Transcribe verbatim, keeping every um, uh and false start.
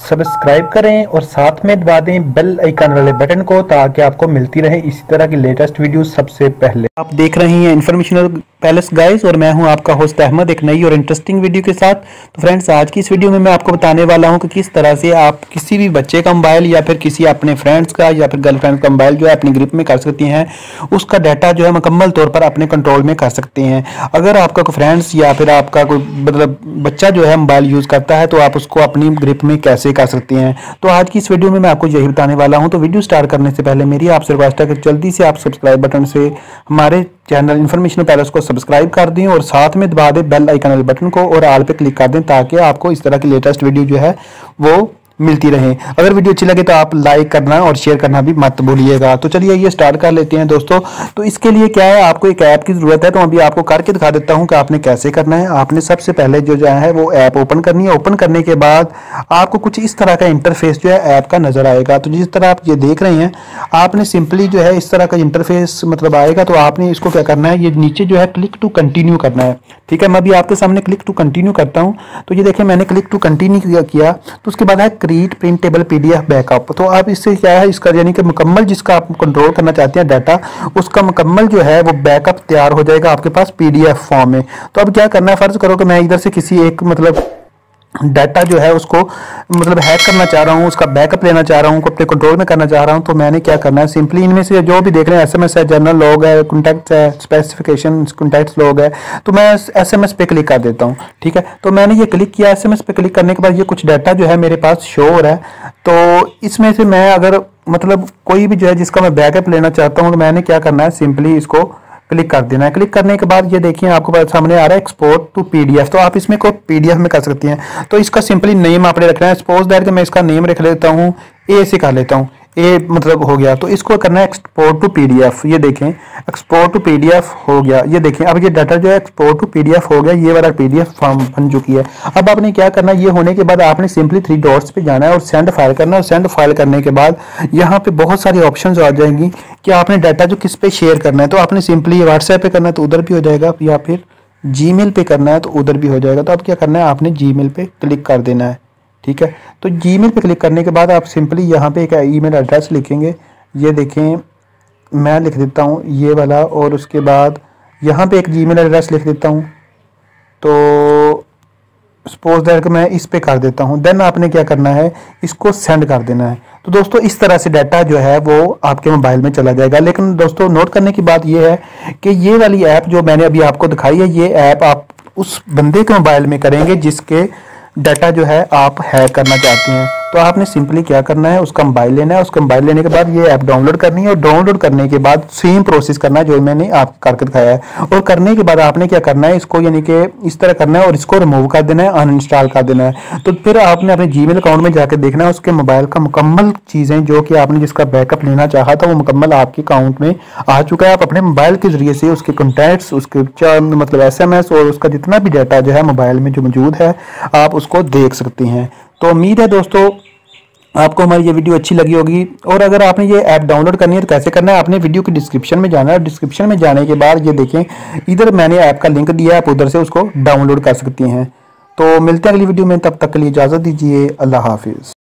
Subscribe करें और साथ में दबा दें बेल आइकन वाले बटन को ताकि आपको मिलती रहे इसी तरह की लेटेस्ट वीडियो सबसे पहले। आप देख रहे हैं इन्फॉर्मेशनल पैलेस गाइस और मैं हूं आपका होस्ट अहमद एक नई और इंटरेस्टिंग वीडियो के साथ। तो फ्रेंड्स, आज की इस वीडियो में मैं आपको बताने वाला हूं कि किस तरह से आप किसी भी बच्चे का मोबाइल या फिर किसी अपने फ्रेंड्स का या फिर गर्लफ्रेंड का मोबाइल जो है अपनी ग्रिप में कर सकती हैं, उसका डाटा जो है मुकम्मल तौर पर अपने कंट्रोल में कर सकते हैं। अगर आपका कोई फ्रेंड्स या फिर आपका कोई मतलब बच्चा जो है मोबाइल यूज़ करता है तो आप उसको अपनी ग्रिप में कैसे कर सकते हैं, तो आज की इस वीडियो में मैं आपको यही बताने वाला हूं। तो वीडियो स्टार्ट करने से पहले मेरी आपसे रिक्वेस्ट है कि जल्दी से आप सब्सक्राइब बटन से हमारे चैनल इन्फॉर्मेशन पैलेस को सब्सक्राइब कर दें और साथ में दबा दें बेल आइकन वाले बटन को और ऑल पे क्लिक कर दें ताकि आपको इस तरह की लेटेस्ट वीडियो जो है वो मिलती रहे। अगर वीडियो अच्छी लगे तो आप लाइक करना और शेयर करना भी मत भूलिएगा। तो चलिए ये स्टार्ट कर लेते हैं दोस्तों। तो इसके लिए क्या है, आपको एक ऐप की ज़रूरत है। तो अभी आपको करके दिखा देता हूं कि आपने कैसे करना है। आपने सबसे पहले जो जो है वो ऐप ओपन करनी है। ओपन करने के बाद आपको कुछ इस तरह का इंटरफेस जो है ऐप का नजर आएगा। तो जिस तरह आप ये देख रहे हैं, आपने सिंपली जो है इस तरह का इंटरफेस मतलब आएगा। तो आपने इसको क्या करना है, ये नीचे जो है क्लिक टू कंटिन्यू करना है। ठीक है, मैं अभी आपके सामने क्लिक टू कंटिन्यू करता हूँ। तो ये देखिए मैंने क्लिक टू कंटिन्यू किया। तो उसके बाद है क्रिएट प्रिंटेबल पीडीएफ बैकअप। तो आप इससे क्या है, इसका यानी कि मुकम्मल जिसका आप कंट्रोल करना चाहते हैं डाटा, उसका मुकम्मल जो है वो बैकअप तैयार हो जाएगा आपके पास पीडीएफ फॉर्म में। तो अब क्या करना है, फर्ज करो कि मैं इधर से किसी एक मतलब डाटा जो है उसको मतलब हैक करना चाह रहा हूँ, उसका बैकअप लेना चाह रहा हूँ, अपने कंट्रोल में करना चाह रहा हूँ। तो मैंने क्या करना है, सिंपली इनमें से जो भी देख रहे हैं एसएमएस है, जनरल लॉग है, कॉन्टैक्ट्स है, स्पेसिफिकेशन कॉन्टैक्ट्स लॉग है, तो मैं एसएमएस पे क्लिक कर देता हूँ। ठीक है, तो मैंने ये क्लिक किया। एसएमएस पे क्लिक करने के बाद ये कुछ डाटा जो है मेरे पास शो हो रहा है। तो इसमें से मैं अगर मतलब कोई भी जो है जिसका मैं बैकअप लेना चाहता हूँ, तो मैंने क्या करना है, सिंपली इसको क्लिक कर देना है। क्लिक करने के बाद ये देखिए आपको सामने आ रहा है एक्सपोर्ट टू पीडीएफ। तो आप इसमें को पीडीएफ में कर सकती हैं। तो इसका सिंपली नेम आपने रखना है। सपोज दैट कि मैं इसका नेम रख लेता हूँ, ए से कर लेता हूँ, ए मतलब हो गया। तो इसको करना है एक्सपोर्ट टू पीडीएफ। ये देखें एक्सपोर्ट टू पीडीएफ हो गया। ये देखें अब ये डाटा जो है एक्सपोर्ट टू पीडीएफ हो गया। ये वाला पीडीएफ फॉर्म बन चुकी है। अब आपने क्या करना है, ये होने के बाद आपने सिंपली थ्री डॉट्स पे जाना है और सेंड फाइल करना है। और सेंड फाइल करने के बाद यहाँ पे बहुत सारी ऑप्शंस आ जाएंगी कि आपने डाटा जो किस पे शेयर करना है। तो आपने सिंपली व्हाट्सएप पे करना है तो उधर भी हो जाएगा, या फिर जीमेल पे करना है तो उधर भी हो जाएगा। तो अब क्या करना है, आपने जीमेल पे क्लिक कर देना है। ठीक है, तो जीमेल पे क्लिक करने के बाद आप सिंपली यहाँ पे एक ईमेल एड्रेस लिखेंगे। ये देखें मैं लिख देता हूँ ये वाला, और उसके बाद यहाँ पे एक जीमेल एड्रेस लिख देता हूँ। तो सपोज दैट मैं इस पे कर देता हूँ। देन आपने क्या करना है, इसको सेंड कर देना है। तो दोस्तों इस तरह से डाटा जो है वो आपके मोबाइल में चला जाएगा। लेकिन दोस्तों नोट करने की बात ये है कि ये वाली ऐप जो मैंने अभी आपको दिखाई है, ये ऐप आप उस बंदे के मोबाइल में करेंगे जिसके डाटा जो है आप हैक करना चाहते हैं। तो आपने सिंपली क्या करना है, उसका मोबाइल लेना है। उसका मोबाइल लेने के बाद ये ऐप डाउनलोड करनी है और डाउनलोड करने के बाद सेम प्रोसेस करना है जो मैंने आपको करके दिखाया है। और करने के बाद आपने क्या करना है, इसको यानी कि इस तरह करना है और इसको रिमूव कर देना है, अनइंस्टॉल कर देना है। तो फिर आपने अपने जीमेल अकाउंट में जाकर देखना है उसके मोबाइल का मुकम्मल चीज़ें जो कि आपने जिसका बैकअप लेना चाहा था वो मुकम्मल आपके अकाउंट में आ चुका है। आप अपने मोबाइल के जरिए से उसके कॉन्टैक्ट्स, उसके मतलब एस एम एस और उसका जितना भी डाटा जो है मोबाइल में जो मौजूद है आप उसको देख सकते हैं। तो उम्मीद है दोस्तों आपको हमारी ये वीडियो अच्छी लगी होगी। और अगर आपने ये ऐप डाउनलोड करनी है तो कैसे करना है, आपने वीडियो की डिस्क्रिप्शन में जाना है। डिस्क्रिप्शन में जाने के बाद ये देखें इधर मैंने ऐप का लिंक दिया है, आप उधर से उसको डाउनलोड कर सकती हैं। तो मिलते हैं अगली वीडियो में, तब तक के लिए इजाज़त दीजिए। अल्लाह हाफिज़।